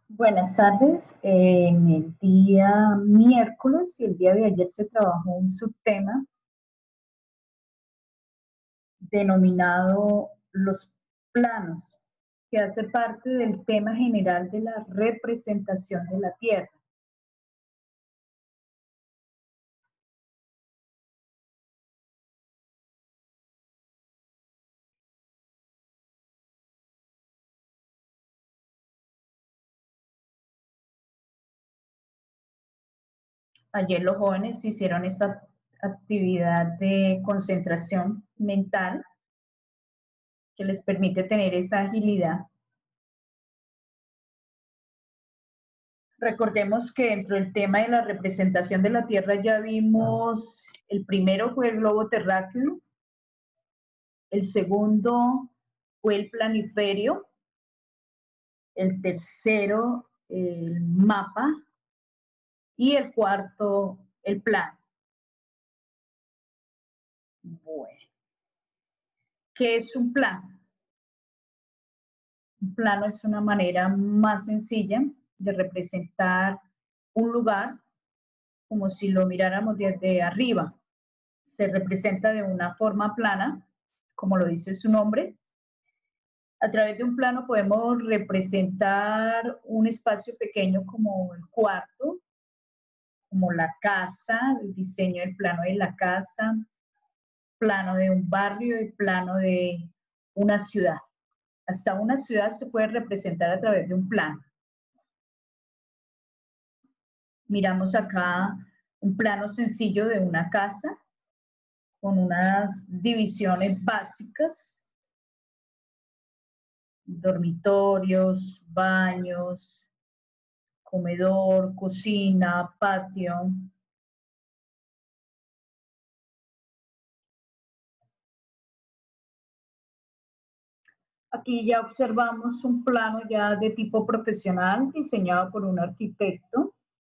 Buenas tardes. En el día miércoles y el día de ayer se trabajó un subtema denominado los planos, que hace parte del tema general de la representación de la Tierra. Ayer los jóvenes hicieron esta actividad de concentración mental que les permite tener esa agilidad. Recordemos que dentro del tema de la representación de la Tierra ya vimos, el primero fue el globo terráqueo, el segundo fue el planiferio, el tercero el mapa y el cuarto el plano. Bueno, ¿qué es un plano? Un plano es una manera más sencilla de representar un lugar como si lo miráramos desde arriba. Se representa de una forma plana, como lo dice su nombre. A través de un plano podemos representar un espacio pequeño como el cuarto, como la casa, el diseño del plano de la casa, plano de un barrio y plano de una ciudad. Hasta una ciudad se puede representar a través de un plano. Miramos acá un plano sencillo de una casa con unas divisiones básicas, dormitorios, baños, comedor, cocina, patio. Aquí ya observamos un plano ya de tipo profesional diseñado por un arquitecto.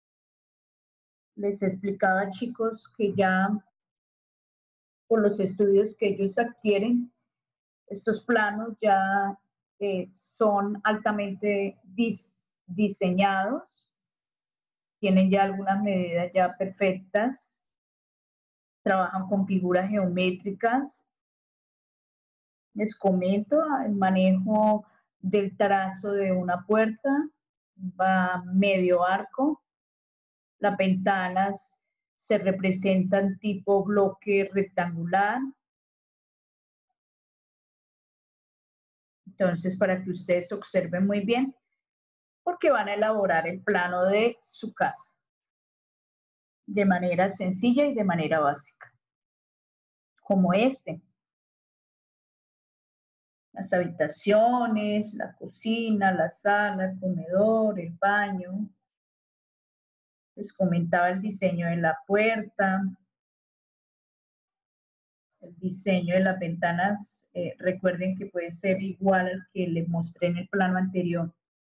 Les explicaba, chicos, que ya por los estudios que ellos adquieren, estos planos ya son altamente diseñados, tienen ya algunas medidas ya perfectas, trabajan con figuras geométricas. Les comento el manejo del trazo de una puerta, va medio arco, las ventanas se representan tipo bloque rectangular. Entonces, para que ustedes observen muy bien, porque van a elaborar el plano de su casa de manera sencilla y de manera básica, como este. Las habitaciones, la cocina, la sala, el comedor, el baño. Les comentaba el diseño de la puerta, el diseño de las ventanas. Recuerden que puede ser igual al que les mostré en el plano anterior.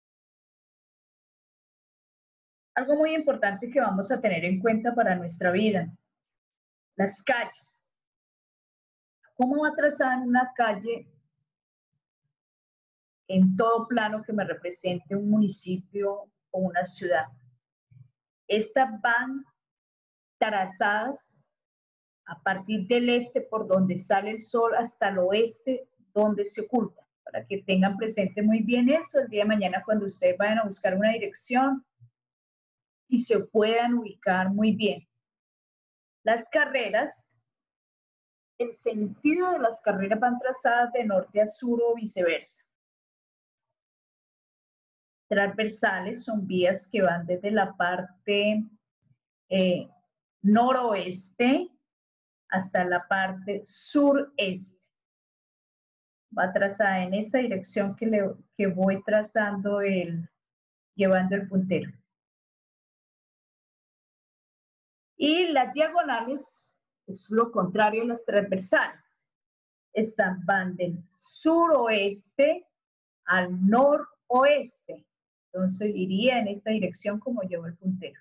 Algo muy importante que vamos a tener en cuenta para nuestra vida, las calles. ¿Cómo va trazada una calle en todo plano que me represente un municipio o una ciudad? Estas van trazadas a partir del este por donde sale el sol hasta el oeste donde se oculta, para que tengan presente muy bien eso el día de mañana cuando ustedes vayan a buscar una dirección y se puedan ubicar muy bien. Las carreras, el sentido de las carreras van trazadas de norte a sur o viceversa. Transversales son vías que van desde la parte noroeste hasta la parte sureste. Va trazada en esta dirección que voy trazando llevando el puntero. Y las diagonales es lo contrario a las transversales. Estas van del suroeste al noroeste. Entonces iría en esta dirección como llevo el puntero.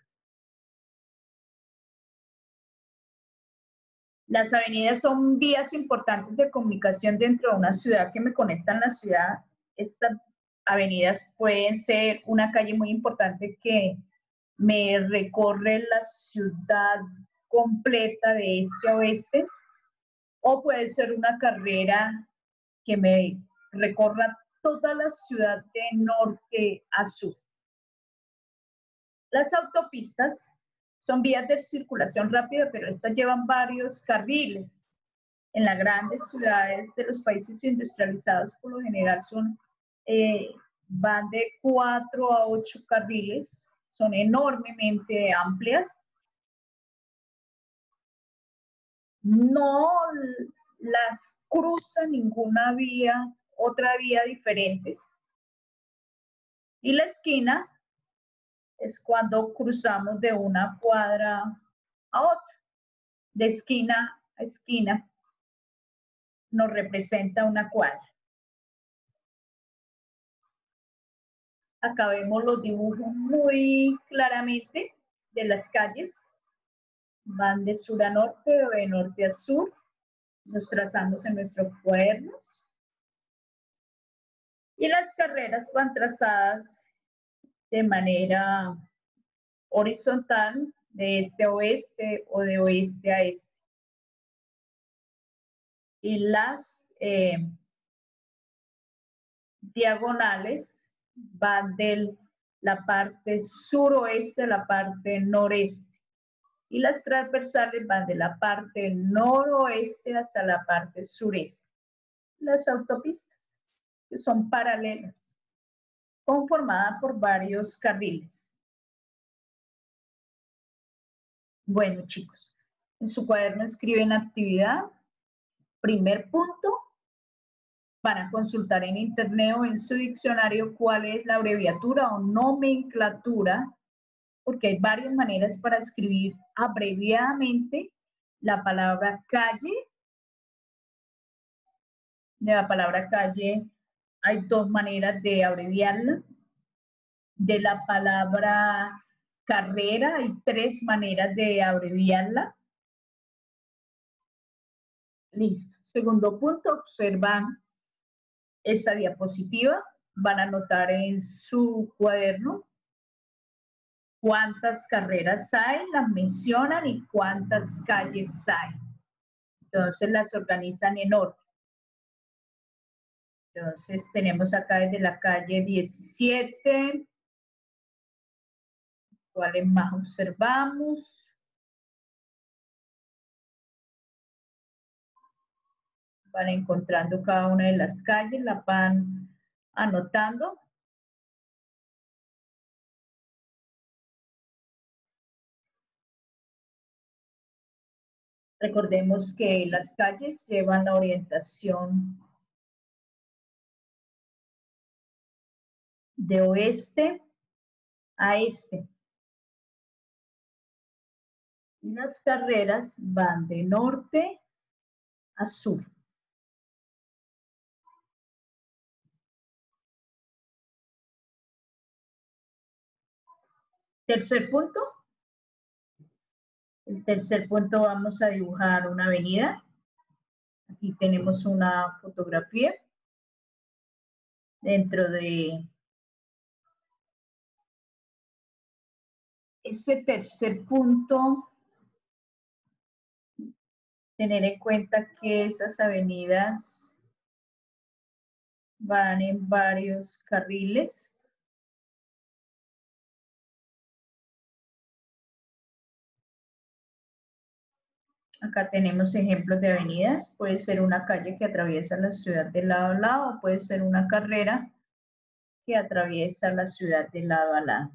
Las avenidas son vías importantes de comunicación dentro de una ciudad que me conectan la ciudad. Estas avenidas pueden ser una calle muy importante que me recorre la ciudad completa de este a oeste, o puede ser una carrera que me recorra toda la ciudad de norte a sur. Las autopistas son vías de circulación rápida, pero estas llevan varios carriles. En las grandes ciudades de los países industrializados, por lo general van de 4 a 8 carriles, son enormemente amplias. No las cruza ninguna otra vía diferente. Y la esquina es cuando cruzamos de una cuadra a otra. De esquina a esquina nos representa una cuadra. Acá vemos los dibujos muy claramente de las calles. Van de sur a norte o de norte a sur. Los trazamos en nuestros cuadernos. Y las carreras van trazadas de manera horizontal, de este a oeste o de oeste a este. Y las diagonales van de la parte suroeste a la parte noreste. Y las transversales van de la parte noroeste hasta la parte sureste. Las autopistas, que son paralelas, conformadas por varios carriles. Bueno, chicos, en su cuaderno escriben actividad. Primer punto, van a consultar en internet o en su diccionario cuál es la abreviatura o nomenclatura, porque hay varias maneras para escribir abreviadamente la palabra calle. De la palabra calle hay 2 maneras de abreviarla. De la palabra carrera hay 3 maneras de abreviarla. Listo. Segundo punto, observan esta diapositiva. Van a anotar en su cuaderno cuántas carreras hay, las mencionan y cuántas calles hay. Entonces las organizan en orden. Entonces tenemos acá desde la calle 17. ¿Cuáles más observamos? Van encontrando cada una de las calles, las van anotando. Recordemos que las calles llevan la orientación de oeste a este. Y las carreras van de norte a sur. Tercer punto. El tercer punto, vamos a dibujar una avenida. Aquí tenemos una fotografía. Dentro de ese tercer punto, tener en cuenta que esas avenidas van en varios carriles. Acá tenemos ejemplos de avenidas. Puede ser una calle que atraviesa la ciudad de lado a lado, o puede ser una carrera que atraviesa la ciudad de lado a lado.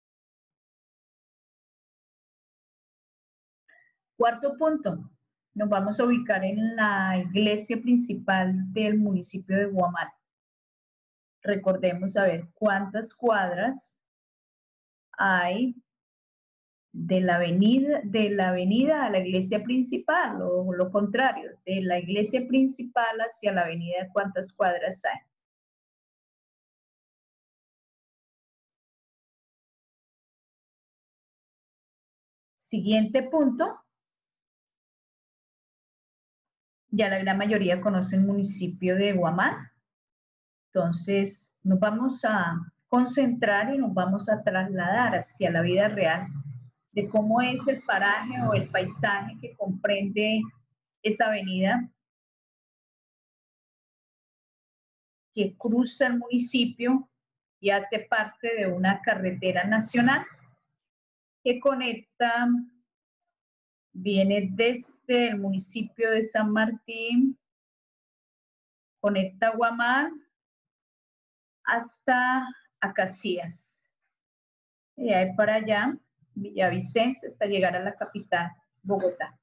Cuarto punto, nos vamos a ubicar en la iglesia principal del municipio de Guamal. Recordemos saber cuántas cuadras hay de la avenida a la iglesia principal, o lo contrario, de la iglesia principal hacia la avenida, cuántas cuadras hay. Siguiente punto. Ya la gran mayoría conoce el municipio de Guamal. Entonces, nos vamos a concentrar y nos vamos a trasladar hacia la vida real de cómo es el paraje o el paisaje que comprende esa avenida que cruza el municipio y hace parte de una carretera nacional que conecta, viene desde el municipio de San Martín, conecta Guamán hasta Acacías. Y ahí para allá, Villavicencio, hasta llegar a la capital, Bogotá.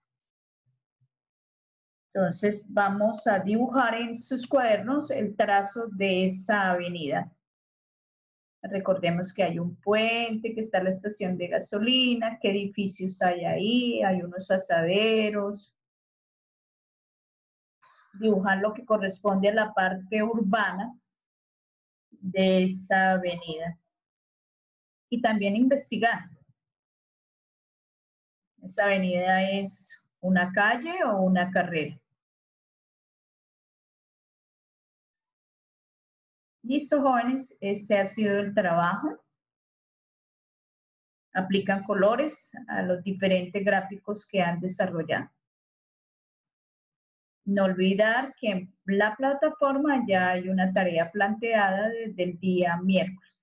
Entonces vamos a dibujar en sus cuadernos el trazo de esa avenida. Recordemos que hay un puente, que está la estación de gasolina, qué edificios hay ahí, hay unos asaderos. Dibujar lo que corresponde a la parte urbana de esa avenida. Y también investigar. ¿Esa avenida es una calle o una carrera? Listo, jóvenes, este ha sido el trabajo. Aplican colores a los diferentes gráficos que han desarrollado. No olvidar que en la plataforma ya hay una tarea planteada desde el día miércoles.